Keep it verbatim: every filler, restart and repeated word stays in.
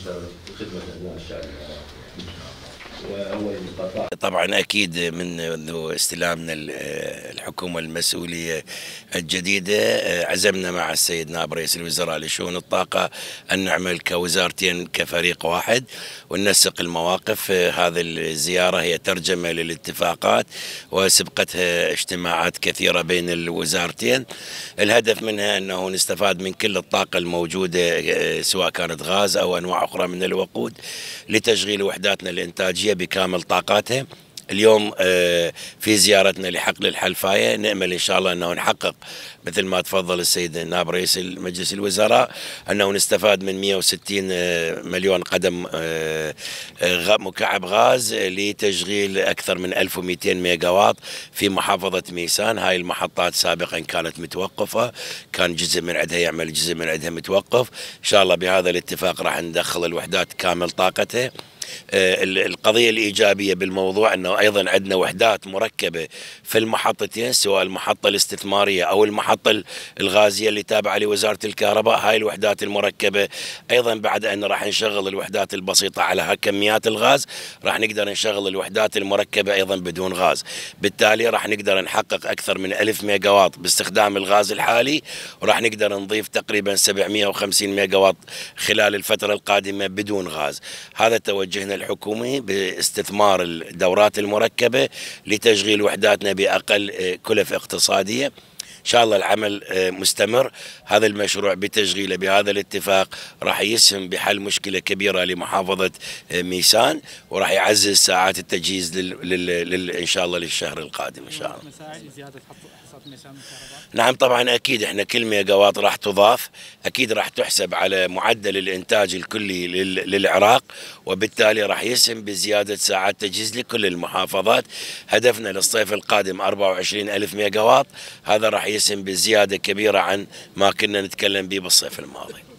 خدمة أبناء الشعب العراقي وأول قطاع. طبعا أكيد من استلامنا الحكومة المسؤولية الجديدة عزمنا مع السيد نائب رئيس الوزراء لشؤون الطاقة أن نعمل كوزارتين كفريق واحد وننسق المواقف. هذه الزيارة هي ترجمة للاتفاقات وسبقتها اجتماعات كثيرة بين الوزارتين. الهدف منها أنه نستفاد من كل الطاقة الموجودة سواء كانت غاز أو أنواع أخرى من الوقود لتشغيل وحداتنا الإنتاجية بكامل طاقاتها. اليوم في زيارتنا لحقل الحلفاية نأمل إن شاء الله أنه نحقق مثل ما تفضل السيد نائب رئيس مجلس الوزراء أنه نستفاد من مئة وستين مليون قدم مكعب غاز لتشغيل أكثر من ألف ومئتين ميجا واط في محافظة ميسان. هاي المحطات سابقا كانت متوقفة، كان جزء من عندها يعمل، جزء من عندها متوقف. إن شاء الله بهذا الاتفاق راح ندخل الوحدات كامل طاقتها. القضية الإيجابية بالموضوع أنه أيضا عندنا وحدات مركبة في المحطتين، سواء المحطة الاستثمارية أو المحطة الغازية اللي تابعة لوزارة الكهرباء. هاي الوحدات المركبة أيضا بعد أن راح نشغل الوحدات البسيطة على كميات الغاز راح نقدر نشغل الوحدات المركبة أيضا بدون غاز. بالتالي راح نقدر نحقق أكثر من ألف ميجا واط باستخدام الغاز الحالي، وراح نقدر نضيف تقريبا سبعمئة وخمسين ميجا واط خلال الفترة القادمة بدون غاز. هذا توجهنا الحكومي باستثمار الدورات المركبة لتشغيل وحداتنا بأقل كلف اقتصادية. إن شاء الله العمل مستمر. هذا المشروع بتشغيله بهذا الاتفاق راح يسهم بحل مشكلة كبيرة لمحافظة ميسان، وراح يعزز ساعات التجهيز لل... لل... لل... إن شاء الله للشهر القادم إن شاء الله. مساعي لزيادة حصاد ميسان الكهرباء؟ نعم طبعا أكيد إحنا كل ميجا واط راح تضاف أكيد راح تحسب على معدل الإنتاج الكلي لل... للعراق، وبالتالي راح يسهم بزيادة ساعات تجهيز لكل المحافظات. هدفنا للصيف القادم أربعة وعشرين ألف ميجا واط، هذا راح يسهم بزيادة كبيرة عن ما كنا نتكلم به بالصيف الماضي.